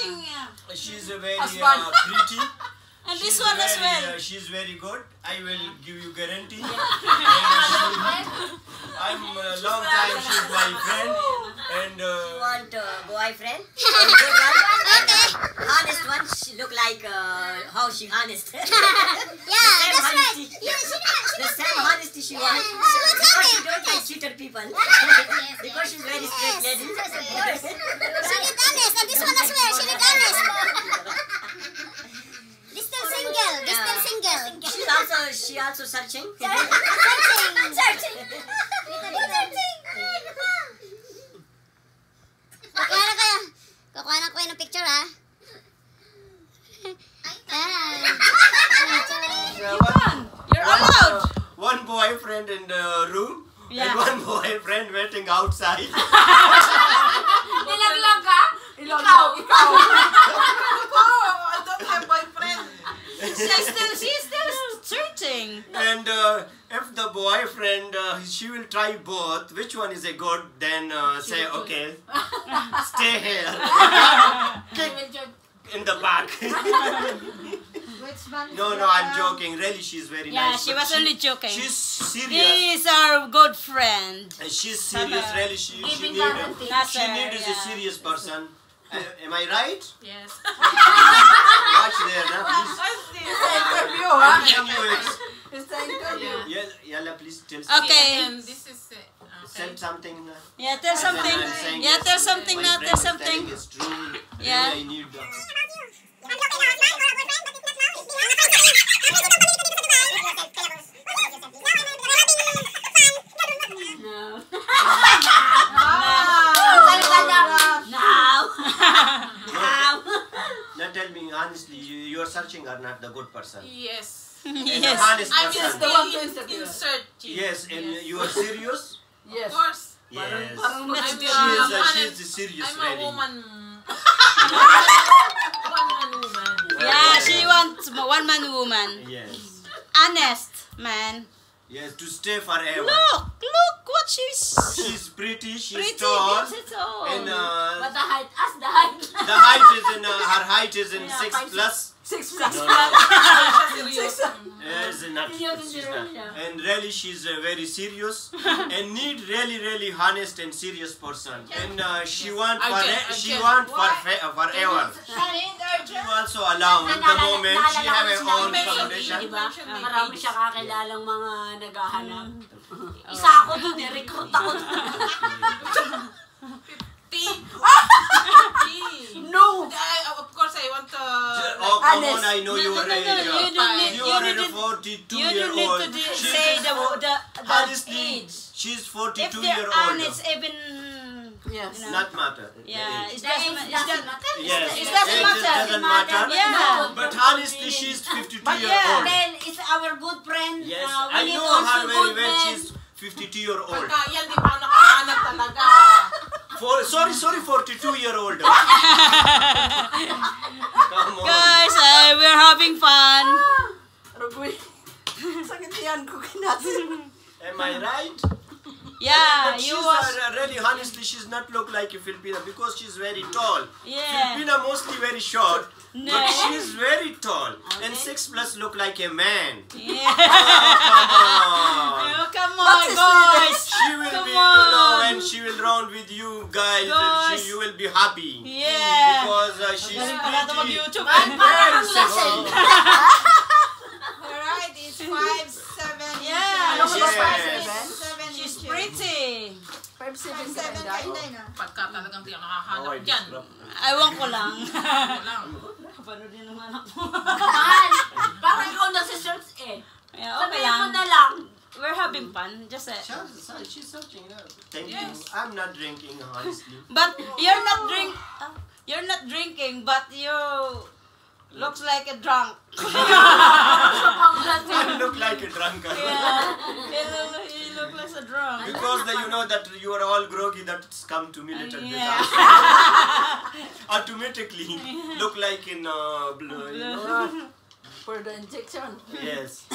searching. She's a very Husband. pretty. And this one as well. She's very good. I will give you guarantee. I'm a long time she's my friend. And You want boyfriend? A good one? Honest one. She look like how she honest. Yeah, that's right. Yeah, The same honesty she wants. Because she don't like cheated people. Because she's very straight lady. She look honest, and this one as well. She look honest. This still single. This still single. She also searching. Searching. Kukuha na kayo. Kukuha na kayo ng picture, ha? You're allowed. one boyfriend in the room Yeah. and one boyfriend waiting outside. Nilaglag ka? Ikaw. I don't have boyfriend. She's still searching. And if the boyfriend, she will try both. Which one is a good? Then say, okay, stay here. Kick in the back. No, I'm joking. Really, she's very Yeah, nice. she but was only joking. She's serious. He is our good friend. She's serious. Really, she Giving needs guarantee. Nasser, a yeah. serious person. Am I right? Yes. Watch there, now, please. It's the interview, huh? Can you It's the interview. Yalla, please tell something. Okay. And this is Send something. Yeah, tell something. I'm saying Yeah, yes, tell something my now. friend Tell is something. telling it's true. Yeah. Really, I need Now tell me honestly, you are searching or not the good person? yes. The honest I'm person. just the one to interview. in searching. Yes, and you are serious? Yes. Of course. Yes. I'm She's serious, I'm a really. woman. One woman. Yeah, she wants one-man woman. Yes. Honest man. Yes, to stay forever. Look what she's She's pretty, she's pretty. tall. Beautiful. And But the height, ask the height. the height is in, her height is in 6 plus. 6 plus. No, Serious. Yes, not, she's not. And really she's very serious and need really honest and serious person. And she want forever. She also alone the moment she have her own foundation. Marami siya kakilalang mga naghahanap. Isa ako dun eh, recruit ako dun. No. Of course, I want to. Oh, come on, I know you are you don't need, you are a 42 you year don't need old. to say the honestly, age. she's If 42 they're year old. honest, even Yes. Not matter. yeah, The age. it doesn't matter. Yes, It doesn't age matter. doesn't matter. Yeah. But honestly, she's 52 year yeah. old. Then it's our good friend. Yes, we I need know also her very good well. men. She's 52 year old. Pagka yan, di pa nakahanap talaga. Sorry, 42 year old. Come on. Guys, we're having fun. Rugoy. Sakit yan ko kinasin. Am I right? Yeah, But you she's was. really honestly, she's not look like a Filipina because she's very tall. Yeah. Filipina mostly very short, No. but she's very tall. And 6 plus look like a man. Yeah. Come on. Oh, come on, guys. She will Come be, you know, on. when she will round with you guys, Guys. you will be happy. Yeah. Because she's Galing pala ito pretty. mag-YouTube. Very sexy. Alright, it's 5'7". Yeah. Ano ba Yes. 5'7"? She's pretty. 5'7" ka na dahil. Pagka talagang di ako Oh, nakahanap I dyan. disrupt. Ewan ko lang. Wala. Kapano din naman ako. Mahal. Parang ikaw nasa-search eh. Yeah, okay Sabihin mo lang. na lang. We're having fun. Just She's searching. Thank Yes. you. I'm not drinking, honestly. But you're not drinking, but you looks like a drunk. I look like a drunkard. Yeah. You look like a drunk. Because you know that you are all groggy, that's come to me little bit. Yeah. Automatically look like in blue, you know? For the injection. Yes.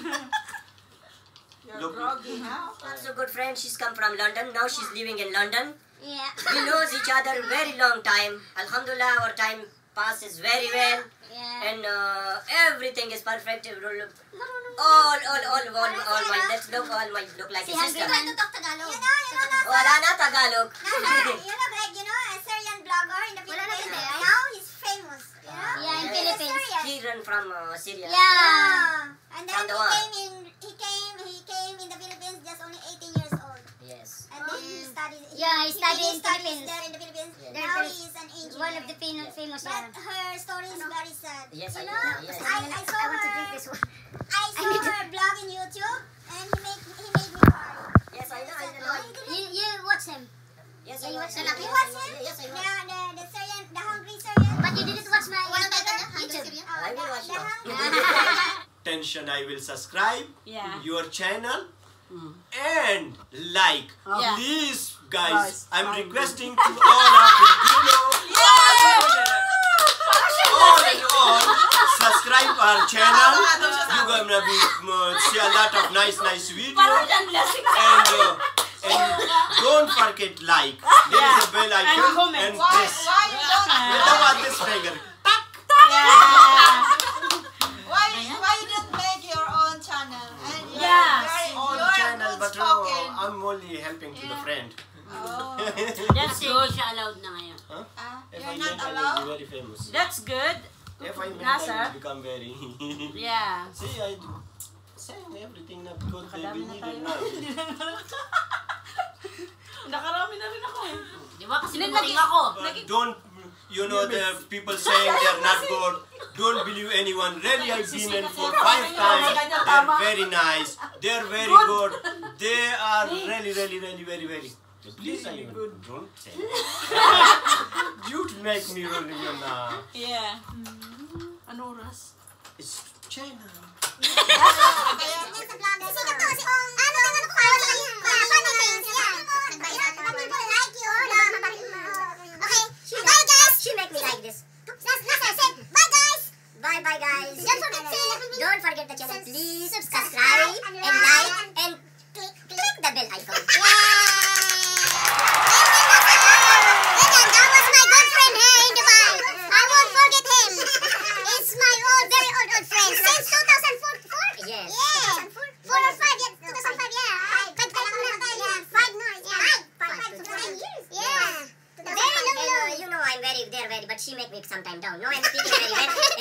You're Look. groggy, huh? Also good friend, she's come from London. Now she's living in London. Yeah. We knows each other very long time. Alhamdulillah, our time passes very well. Yeah. And everything is perfect. All my, let's look, all my look like a sister. to talk Tagalog. Wala na Tagalog. You look like, a Syrian blogger in the Philippines. Now he's famous. Yeah, in Philippines. He run from Syria. Yeah. And then From the war. he came in the Philippines just only 18 years old. Yes. And then he studied. Yeah, he studied in studies Philippines. there in the Philippines. Yeah. Now he is an engineer. One of the famous But her story is very sad. Yes, I you know. know, Yes. I saw I want to her. drink this one. I saw her blog in YouTube, and he made me cry. Yes, I know. You watch him. Yes, Yeah, I you know. watch the You watch him? Yes, I know. The Syrian, the hungry Syrian. But you didn't watch my YouTube. I will watch The now. hungry. Attention, I will subscribe Yeah. your channel and like. Yeah. Please, guys, Guys, I'm fine. requesting to all of you, all and all, subscribe our channel. You're gonna be see a lot of nice videos. And don't forget like. There is a bell icon comment. and press. Why you don't? You know what this finger? Yeah. Why you don't make your own channel? And Yes. On you're channel, good but spoken. I'm only helping to the friend. Oh. That's good. siya allowed na ngayon. If You're I not make, I will allowed? be very famous. That's good. If I make, Nasa? I will become very. Yeah. See, I do. Saying everything na good they Nakadami be na needed tayo. now. Nakarami na rin ako eh. Di ba? Kasi Hindi, dumating naging- ako. But don't, the people saying they're not good. Don't believe anyone. Really, I've been in for 5 times. They're very nice. They're very good. They are really, very. Please, I don't say. You make me really Yeah. Ano oras? It's China. Bye guys. Don't forget the channel. Please subscribe and like and click the bell icon. And that was my good friend here in Dubai. I won't forget him. It's my very old friend since 2004. Yes. 2004. 4 or 5 years. 2005. Yeah. 5 years. Yeah. 5 to 10 years. Yeah. Very long. You know they're very, but she make me sometime down. No, I'm speaking very well.